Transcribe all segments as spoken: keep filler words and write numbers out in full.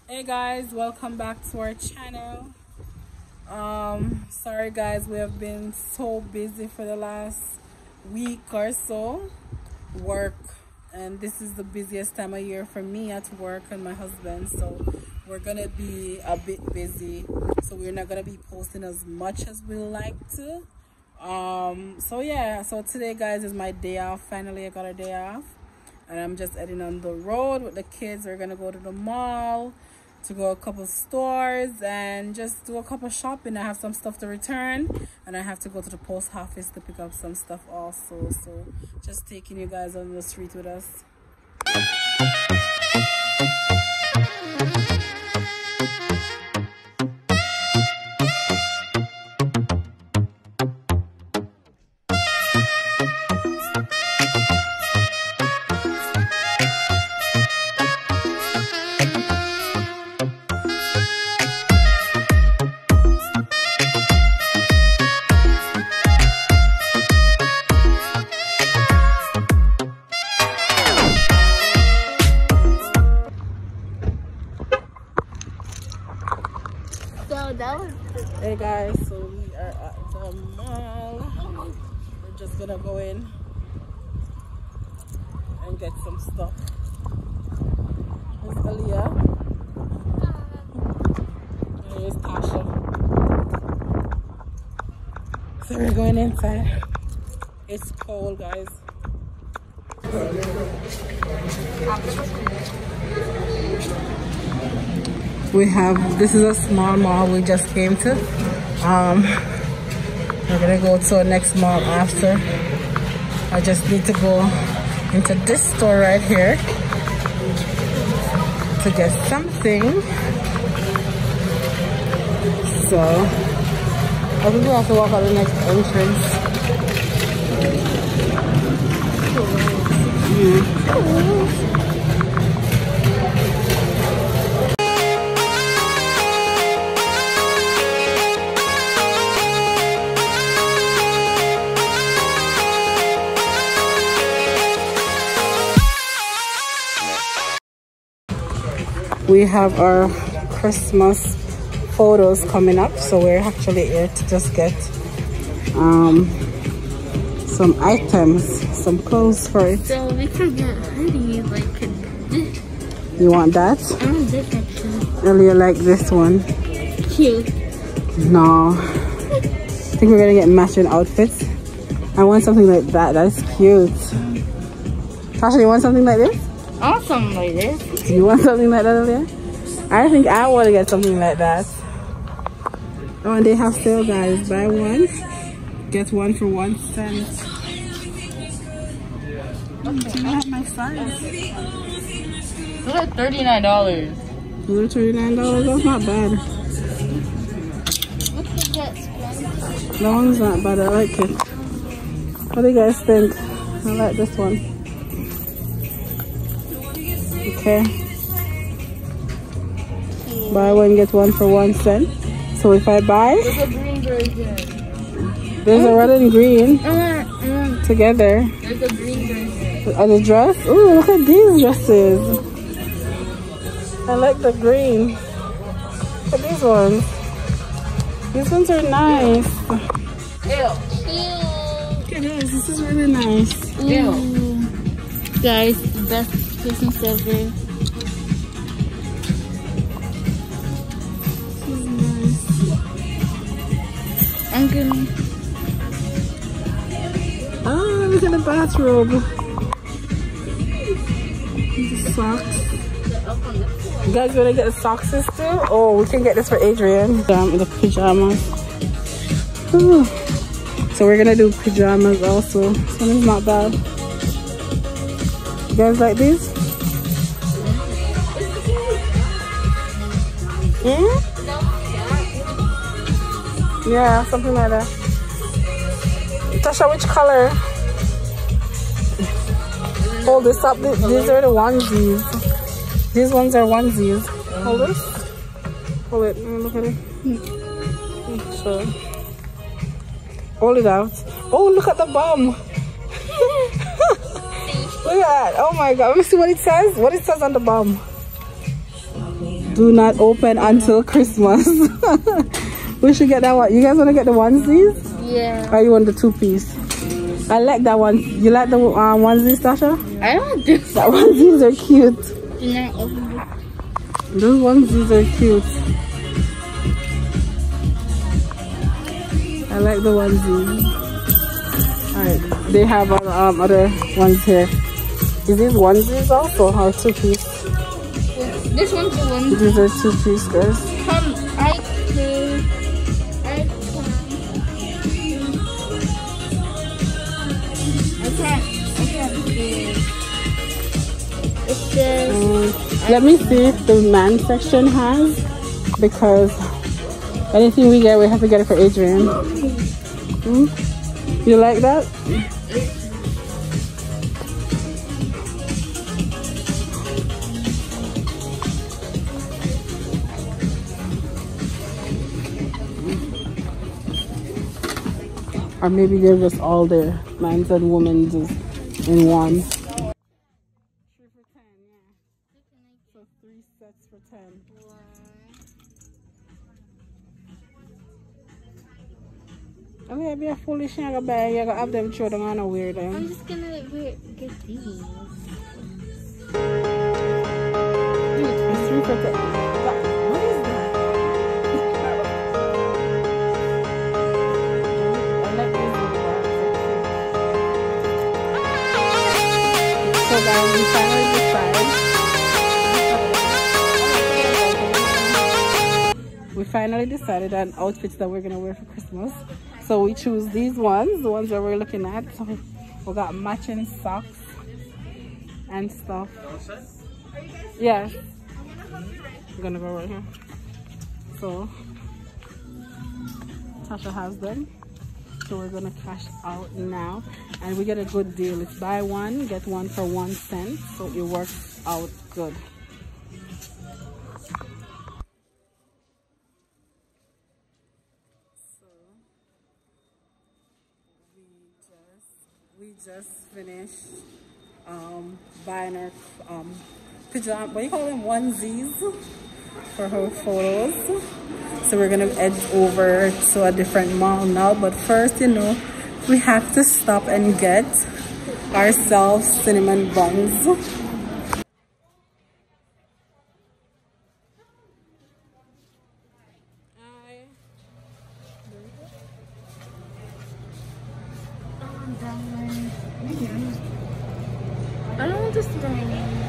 Hey guys, welcome back to our channel. Um sorry guys, we have been so busy for the last week or so. Work, and this is the busiest time of year for me at work and my husband, so we're gonna be a bit busy, so we're not gonna be posting as much as we like to. Um so yeah, so today guys is my day off. Finally I got a day off and I'm just heading on the road with the kids. We're gonna go to the mall to go a couple stores and just do a couple shopping. I have some stuff to return and I have to go to the post office to pick up some stuff also. So just taking you guys on the street with us. Hey guys, so we are at the mall. We're just gonna go in and get some stuff. Here's Aaliyah. And here's Tasha. So we're going inside. It's cold, guys. We have, this is a small mall we just came to. Um, we're gonna go to our next mall after. I just need to go into this store right here to get something. So I think we have to walk out the next entrance. Mm. We have our Christmas photos coming up, so we're actually here to just get um, some items, some clothes for it. So we can get hoodies like this. You want that? I want this actually. Earlier, like this one. Cute. No. I think we're gonna get matching outfits. I want something like that. That's cute. Tasha, you want something like this? I want something like this. You want something like that over there? I think I want to get something like that. Oh, and they have sale, guys. Buy one, get one for one cent. Okay, I have my size. It's like thirty-nine dollars. Only thirty-nine dollars? That's not bad. Look at that sponge. That one's not bad. I like it. What do you guys think? I like this one. Okay. Buy one, get one for one cent. So if I buy, there's a green version. There's a red and green I want, I want. together. There's a green version. On the dress? Ooh, look at these dresses. I like the green. Look at these ones. These ones are nice. Ew. Look at this. This is really nice. Ew. Guys, the best Christmas ever. I'm gonna. Oh, look at the bathrobe. The socks. You guys want to get the socks too? Oh, we can get this for Adrian. Um, the pajamas. Ooh. So we're gonna do pajamas also. This one is not bad. You guys like these? Hmm? Yeah, something like that. Tasha, which color? Hold this up. These are the onesies. These ones are onesies. Hold this. Hold it. Look at it. Sure. Hold it out. Oh, look at the bum. Look at that. Oh my god. Let me see what it says. What it says on the bum. do not open until Christmas. We should get that one. You guys want to get the onesies? Yeah. Or you want the two piece? I like that one. You like the uh, onesies, Tasha? I don't do that. Onesies are cute. Do not open it. Those onesies are cute. I like the onesies. Alright, they have um, other ones here. Is these onesies also or two piece? Yeah, this one's the one. These are two piece, guys. Um, I can. I can. I can't. I can't see. It says. Um, let me see if the man section has, because anything we get, we have to get it for Adrian. Hmm? You like that? Or maybe they're just all there, men's and women's in one. Three for ten, yeah. So three sets for ten. Okay, be a foolish thing, you're gonna have them throw them on a weird them. I'm just gonna wear, get these. It's three for ten. What is that? I like these little ones. So guys, we finally decided. We finally decided on outfits that we're gonna wear for Christmas. So we choose these ones, the ones that we're looking at. So we got matching socks and stuff. Yes. I'm gonna go right here. So Tasha has them. So we're gonna cash out now. And we get a good deal. It's buy one, get one for one cent. So it works out good. We just finished um, buying our um, pajama, what do you call them, onesies for her photos. So we're gonna head over to a different mall now. But first, you know, we have to stop and get ourselves cinnamon buns. I don't want this thing.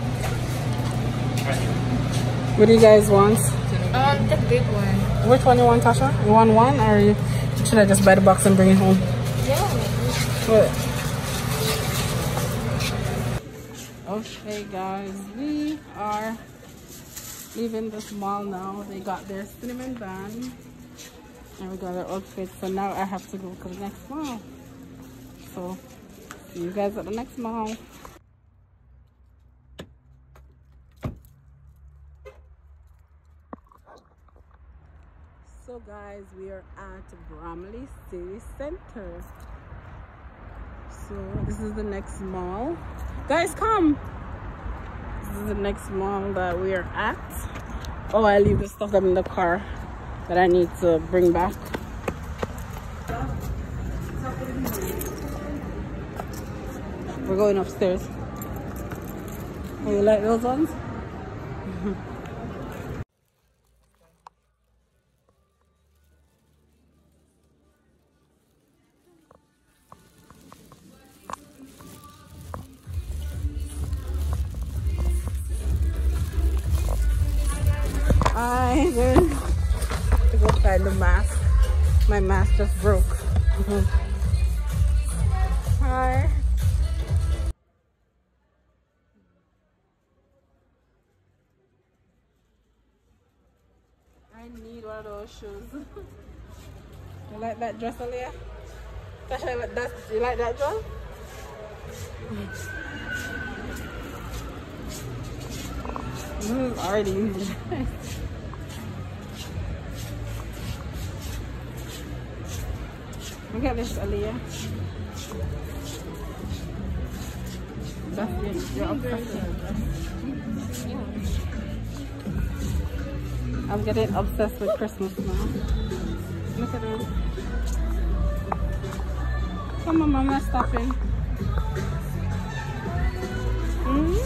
What do you guys want? I want the big one. Which one you want, Tasha? You want one, or you, should I just buy the box and bring it home? Yeah. What? Okay, guys, we are leaving this mall now. They got their cinnamon bun, and we got our outfits. So now I have to go to the next mall. So see you guys at the next mall. So guys, we are at Bromley City Center. So this is the next mall. Guys, come! This is the next mall that we are at. Oh, I leave the stuff in the car that I need to bring back. We're going upstairs. Oh, you like those ones? I'm going to go find the mask. My mask just broke. Hi. I need one of those shoes. You like that dress, Aliyah? Tasha, you like that, you like that dress? This is already easy. Look at this, Aliyah. That's it. You're obsessed with it. I'm getting obsessed with Christmas now. Look at it. Come on, Mama, stopping. Mm-hmm.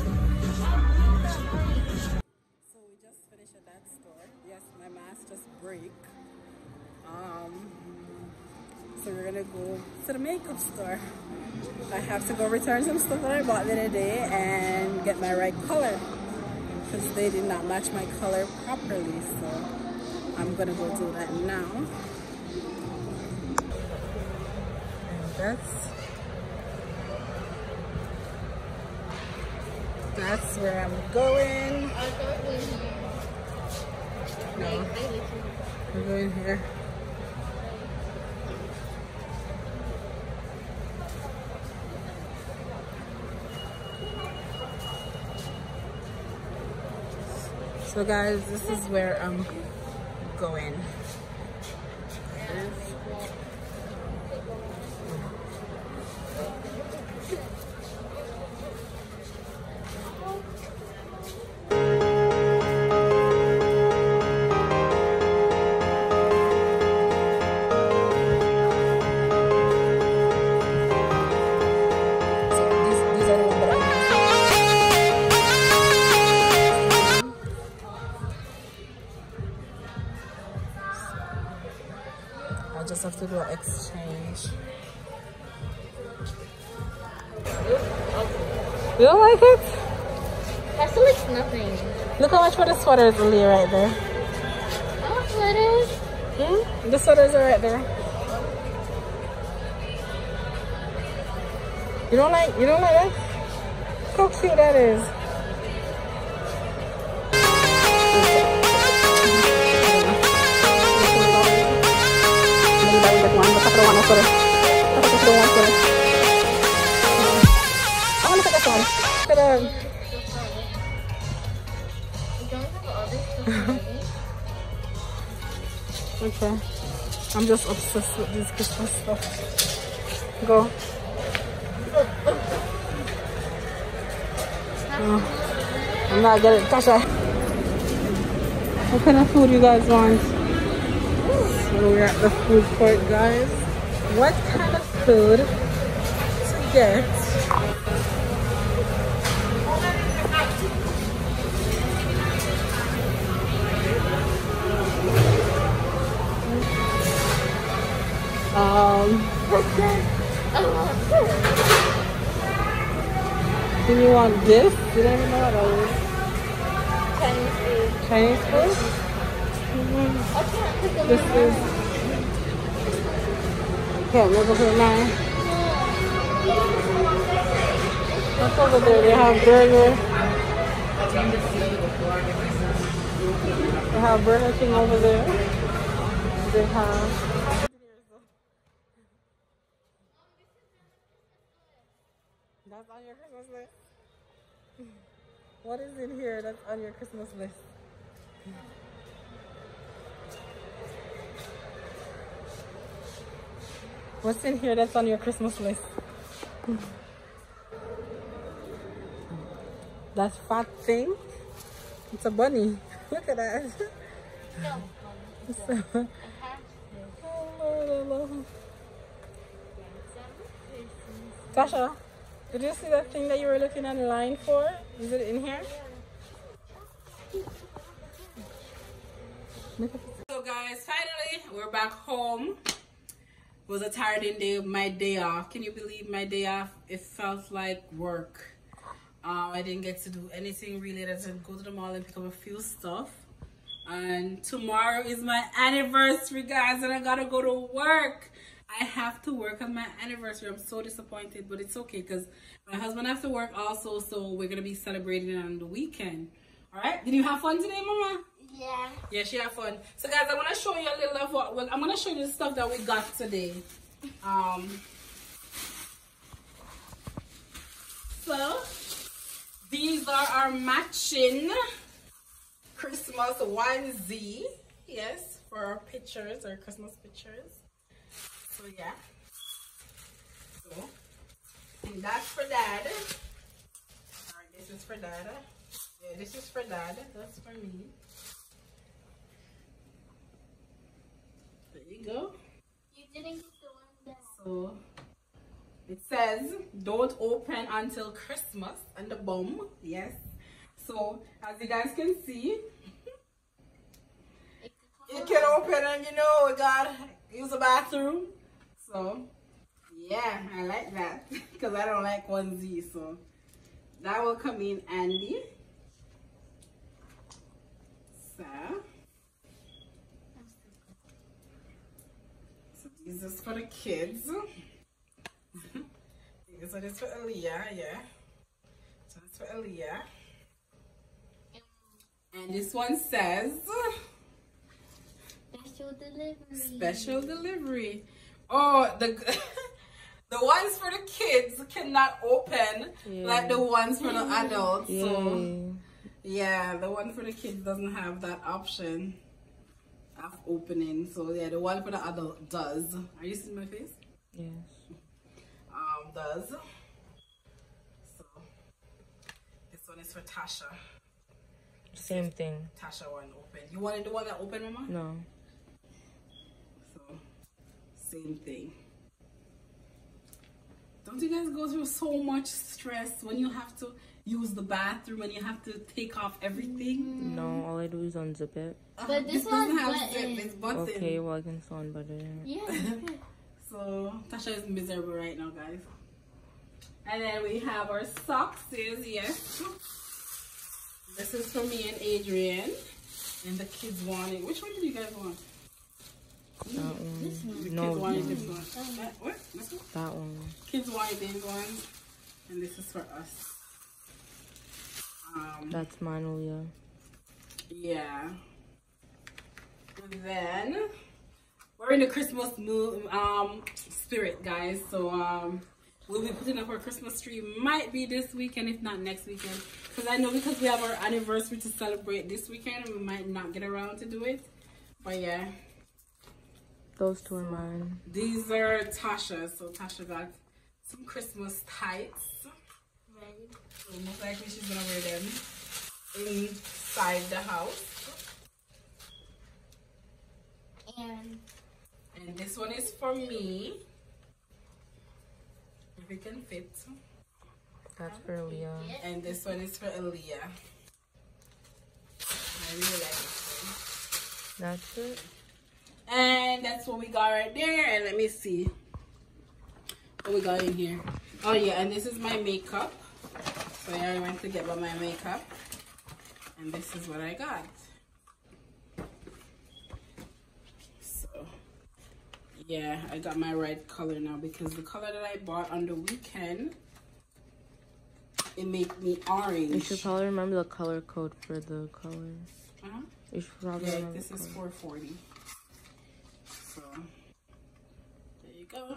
So we just finished at that store. Yes, my mask just break. Um, so we're gonna go to the makeup store. I have to go return some stuff that I bought the other day and get my right color because they did not match my color properly. So I'm gonna go do that now. And that's that's where I'm going. No, we're going here. So guys, this is where I'm going. I just have to do an exchange. You don't like it? That still looks nothing. Look how much for the sweaters, Lee, right there. Oh, sweaters? Hmm? The sweaters are right there. You don't like, you don't like that? Look how cute that is. I want to take this one. Look at that. Okay. I'm just obsessed with this Christmas stuff. Go. Oh, I'm not getting it. Tasha. What kind of food you guys want? So we're at the food court, guys. What kind of food to get? Um, do you want this? You don't even know what that is. Chinese food. Chinese food? Mm-hmm. This is. Okay, we'll go for nine. What's over there? They have burger. They have Burger King over there. They have. That's on your Christmas list? What is in here that's on your Christmas list? What's in here that's on your Christmas list? That fat thing? It's a bunny. Look at that. No. So, oh, Lord. Tasha, did you see that thing that you were looking online for? Is it in here? So guys, finally we're back home. It was a tiring day, my day off. Can you believe my day off? It felt like work. Um, I didn't get to do anything really. I didn't go to the mall and pick up a few stuff. And tomorrow is my anniversary, guys, and I gotta go to work. I have to work on my anniversary. I'm so disappointed, but it's okay because my husband has to work also, so we're gonna be celebrating on the weekend. All right? Did you have fun today, Mama? Yeah. Yeah, she had fun. So, guys, I want to show you a little of what. Well, I'm gonna show you the stuff that we got today. Um. So, these are our matching Christmas onesie. Yes, for our pictures, our Christmas pictures. So yeah. So, and that's for Dad. Alright, this is for Dad. Yeah, this is for Dad. That's for me. It says don't open until Christmas and the bum. Yes. So as you guys can see, you can open and you know we got use the bathroom. So yeah, I like that because I don't like onesie, so that will come in handy. So, so this is for the kids. So this for Aaliyah, yeah. So this for Aaliyah. And this one says special delivery. Special delivery. Oh, the the ones for the kids cannot open yeah. like the ones for the adults. Yeah. So yeah, the one for the kids doesn't have that option of opening. So yeah, the one for the adult does. Are you seeing my face? Yes. Um, does. So this one is for Tasha. Same thing. Tasha one open. You wanted the one that open, Mama? No. So same thing. Don't you guys go through so much stress when you have to use the bathroom and you have to take off everything? No, all I do is unzip it. But uh, this, this doesn't have button. zip, it's button. Okay, well I can still unbutton it. Yeah. So Tasha is miserable right now, guys. And then we have our socks, yes. This is for me and Adrian. And the kids want it. Which one do you guys want? That one. This one. The no, kids wanted no. this one. That, what? This one? That one. Kids wanted these ones. And this is for us. Um, That's mine, Aaliyah. Yeah. And then we're in the Christmas mood, um, spirit, guys. So um, we'll be putting up our Christmas tree. Might be this weekend, if not next weekend. Because I know because we have our anniversary to celebrate this weekend, we might not get around to do it. But yeah. Those two are mine. These are Tasha. So Tasha got some Christmas tights. Ready? So most likely she's gonna wear them inside the house. And and this one is for me. If it can fit. That's for Aaliyah. And this one is for Aaliyah. I really like this one. That's it. And that's what we got right there. And let me see what we got in here. Oh yeah, and this is my makeup. So yeah, I went to get my makeup. And this is what I got. So yeah, I got my right color now because the color that I bought on the weekend, it made me orange. You should probably remember the color code for the color. Uh-huh. You should probably yeah, remember this is four forty. So there you go.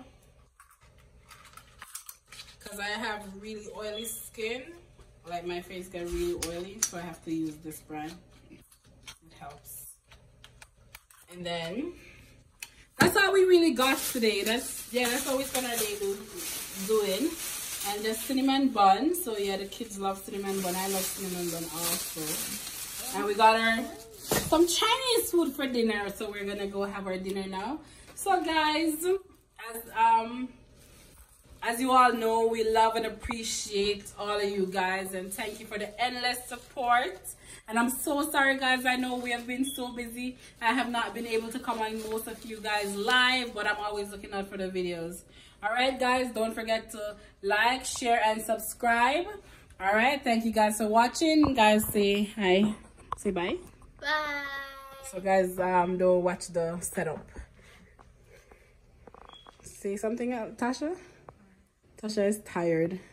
Because I have really oily skin, like my face got really oily, so I have to use this brand. It helps. And then that's all we really got today. That's yeah, that's all we spent our day do, doing. And the cinnamon bun. So yeah, the kids love cinnamon bun. I love cinnamon bun also. And we got our some Chinese food for dinner. So we're gonna go have our dinner now. So guys, as um as you all know, we love and appreciate all of you guys, and thank you for the endless support. And I'm so sorry guys, I know we have been so busy. I have not been able to come on most of you guys live, but I'm always looking out for the videos. All right guys, don't forget to like, share, and subscribe. All right, thank you guys for watching. Guys, say hi, say bye. bye. So guys, um don't watch the setup. Say something else, Tasha. Tasha is tired.